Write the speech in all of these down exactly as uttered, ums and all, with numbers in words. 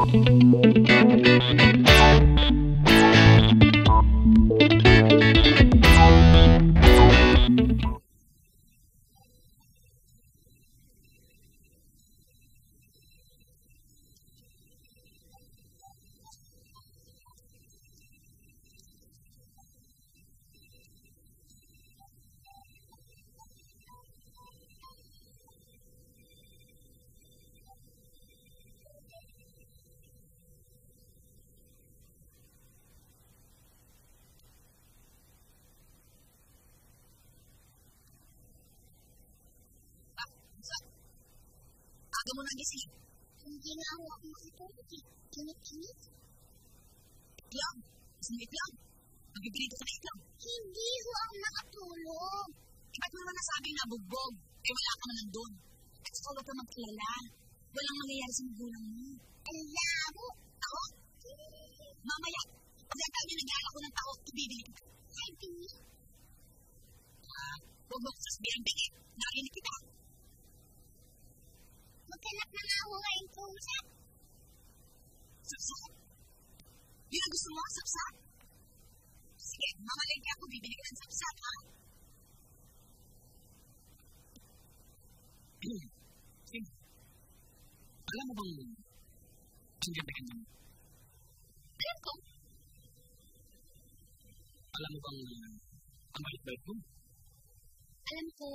Aga mo nagising. Hindi nga ako ako makatulog eh. Kinit-kinit. Itlog. Isang itlog. Magbibili ka sa itlog. Hindi ko ako nakatulog. Eh, ba't mo naman nasabing nabugbog? Eh, wala ka naman doon. At saka wag ka magkilala. Walang mangyayari sa magulang mo. Ang labo. Ako? Mamaya, pag nagtaw niya nag-aalak ko ng tao, ibibili kita. Ay, bini. Ah, huwag mo ko sasabihan, bigit. Narinig kita. Magkanap na nga ako ngayong kausap. Sapsap? Yun ang gusto mo, sapsap? Sige, mamalengke ako, bibili ka ng sapsap, ha? Sige. Alam mo bang ang ganda-ganda mo? Alam ko. Alam mo bang uh, ang bait-bait mo? Alam ko.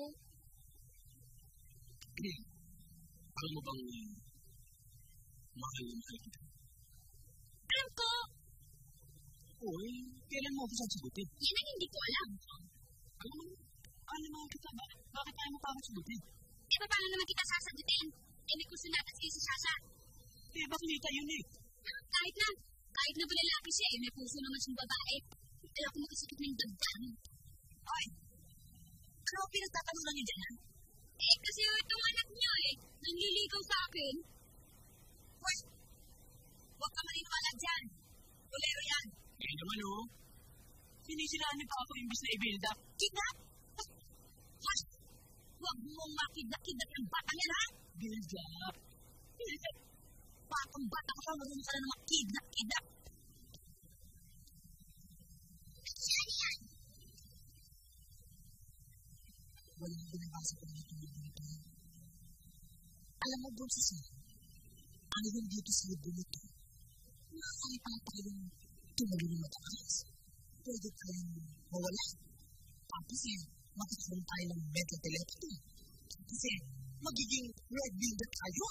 Sige. Alam mo bang uh, mahal na mahal kita? Alam ko. Uy, kailan mo ako sasagutin? Yan ang hindi ko alam. Alam mo, alam mo kita ba? Bakit tayo mo pa ako sagutin? Eh, paano naman kita sasagutin? Eh, may gusto natin si Sasa. Eh, bakit yun eh? Kahit na, kahit na ba lalaki siya, eh, may puso naman siyang babae. Kaya ako makasakit ng dagdan. Ay, ano ang pinagtatanungan niyo dyan, ha? Eh, kasi itong anak niya, eh, nanliligaw sa akin. Wait, huwag ka maniniwala dyan. Bolero yan. Eh naman oh. Sinisilaan niyo pa ako imbis na i-build up. Kidnap? Huwag Huwag mong makidnap-kidnap ng bata niya, ha? Build up. Build up? Bakang bata ka pa, marunong ka na ng makidnap-kidnap. Saan yan? Wala ang binabasa ko dito dito. Alam mo, bro, sa ano yung dito sa libro nito? Nakakali pala tayong tumuli ng matakas. Pwede tayong mawala. Tapos eh, magkakaroon tayo ng mental telepathy. Kasi magiging red builder tayo.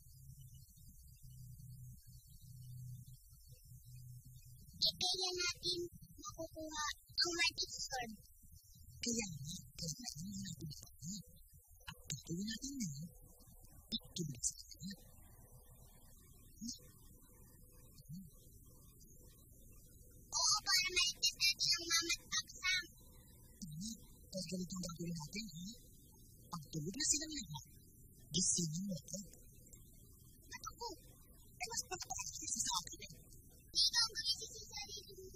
E kaya natin makukuha ang magic sword. Kaya nga, kailangan natin ito. At gagawin natin na itulog sa kanya. Oo, para maitis natin ang mama't paksam. Tama, dahil ganito ang gagawin natin, ha? Pag tulog na silang lahat, gisingin mo ako. At ako, ay mas pagkakasya kasi sa akin eh. Ikaw magising sa sarili mo.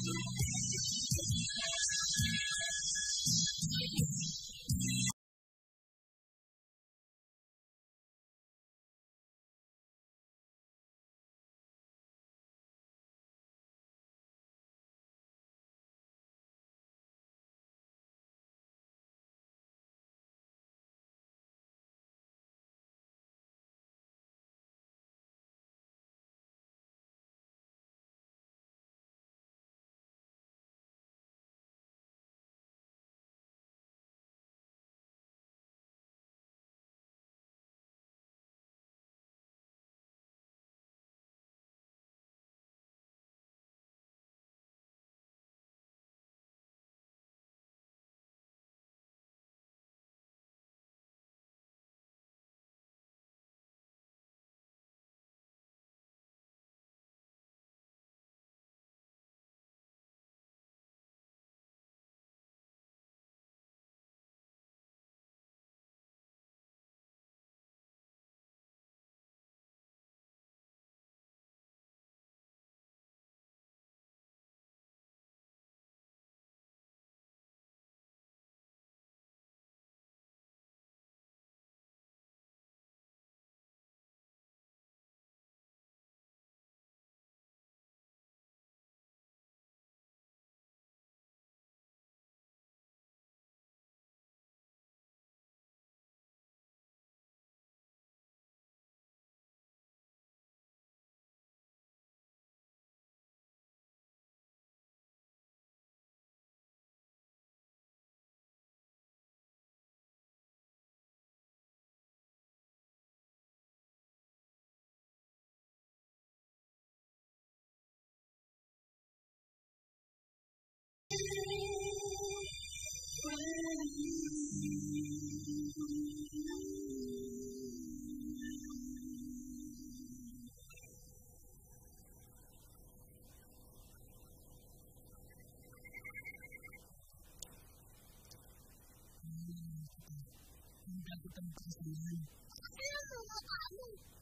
Ano mo, ano?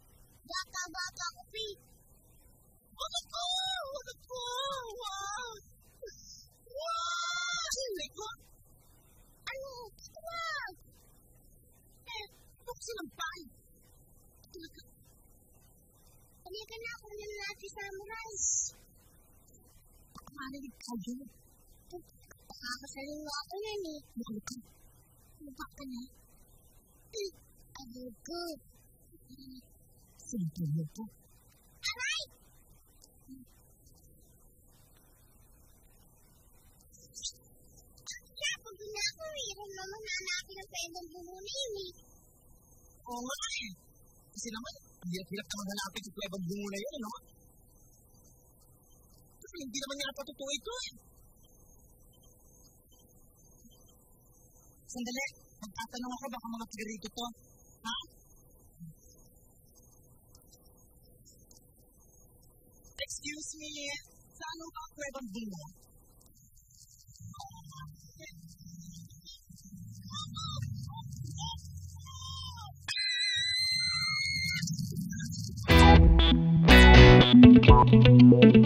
Bata-bata ko, P. Wala ko! Wala ko! Wow! Wow! Sili ko! Ano? Wag! Eh, buksan ang pay! Halika na ako ng natin sa rice. Manilyn ka yun. Nakakasaling mo ako yan eh. Mahal ka. Mabak ka na. Eh, ano ko? Simple mo po. Aray! Kaya pag na ako, mayroon naman hanapin ang pwedeng bumunin eh. Oo nga eh. Kasi naman, ang hirap-hirap naman hanapin sa plebang bungo na yun, ano? Kasi hindi naman nila patutuwa ito eh. Sandali, magtatanong ako baka mga tiga rito to. Ha? Excuse me, saan ang mga plebang bungo? Thank you.